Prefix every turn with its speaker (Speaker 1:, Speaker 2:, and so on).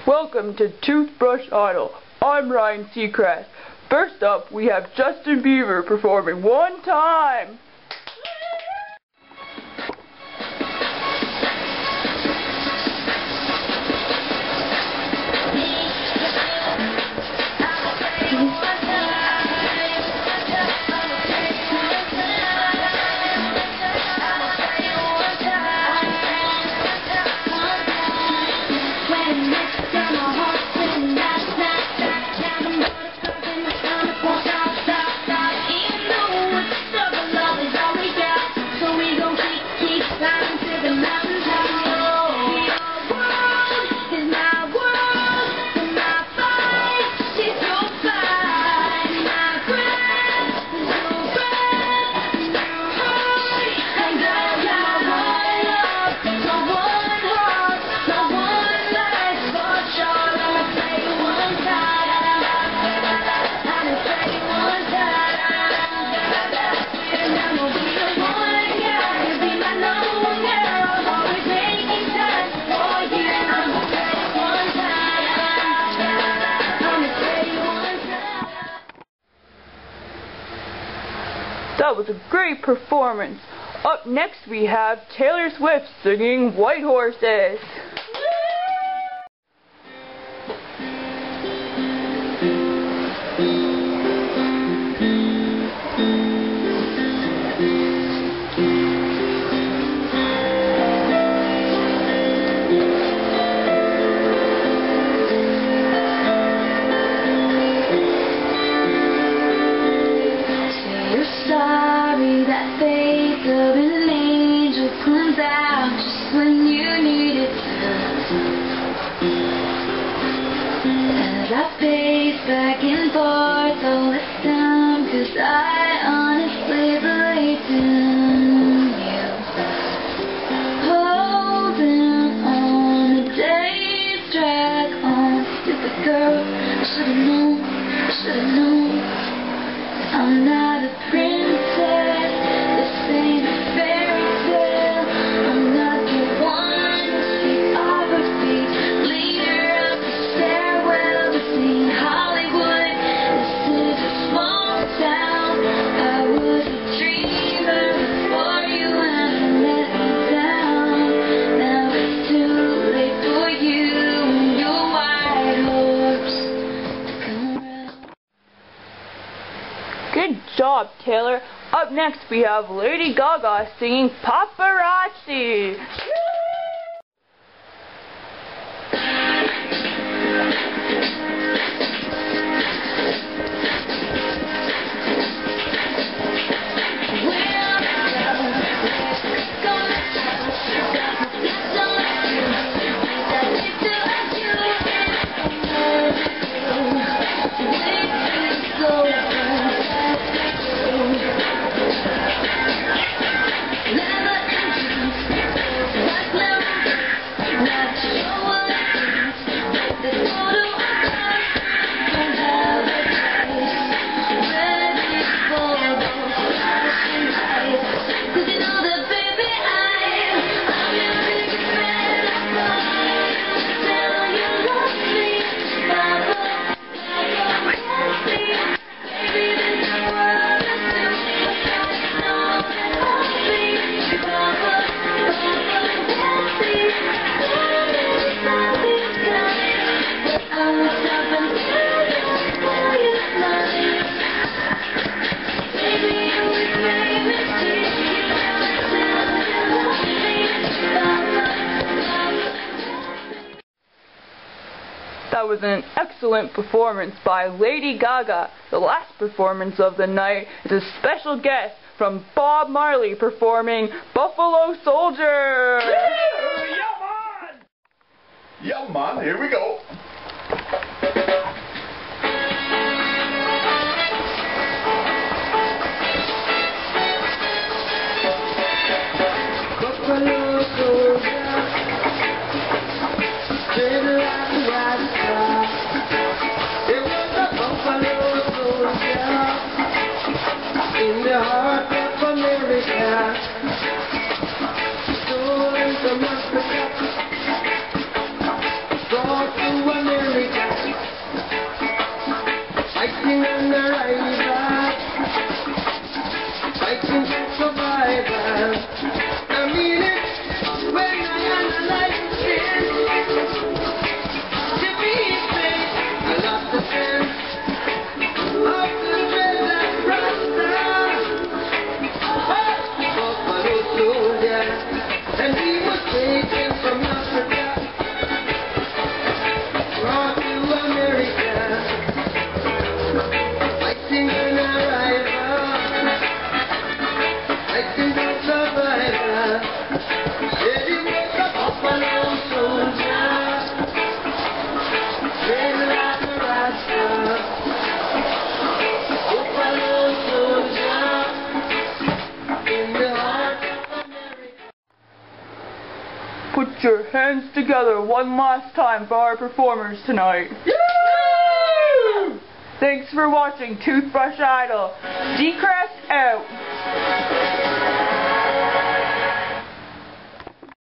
Speaker 1: Welcome to Toothbrush Idol. I'm Ryan Seacrest. First up, we have Justin Bieber performing One Time. That was a great performance. Up next we have Taylor Swift singing White Horses.
Speaker 2: Sorry, that face of an angel comes out just when you need it to. As I pace back and forth all this time, 'cause I honestly believed in you. Holding on, the days drag on. Stupid girl, I should've known, I should've known. I'm not a princess, this ain't a fairy tale. I'm not the one to sleep off her feet, lead her up the stairwell to see Hollywood. This is a small town. I was a dreamer before you and I let me down. Now it's too late for you and your white horse to come around.
Speaker 1: Good job, Taylor. Up next we have Lady Gaga singing Paparazzi. That was an excellent performance by Lady Gaga. The last performance of the night is a special guest from Bob Marley performing Buffalo Soldier.
Speaker 3: Yeah, man, here we go.
Speaker 4: Buffalo Soldier, it was a buffalo soldier in the heart of America, stolen from Africa. brought to America, fighting on the rival, fighting for survival. I mean it when I analyze this. To be fair, I lost the sense of the dread and rasta. Buffalo soldier, and he was taken from Africa, brought to America, fighting an arrival, fighting for survival. Said he was a buffalo soldier, trained like a rasta. Buffalo soldier in the heart of America.
Speaker 1: Put your hands together one last time for our performers tonight. Thanks for watching Toothbrush Idol. Decrest out.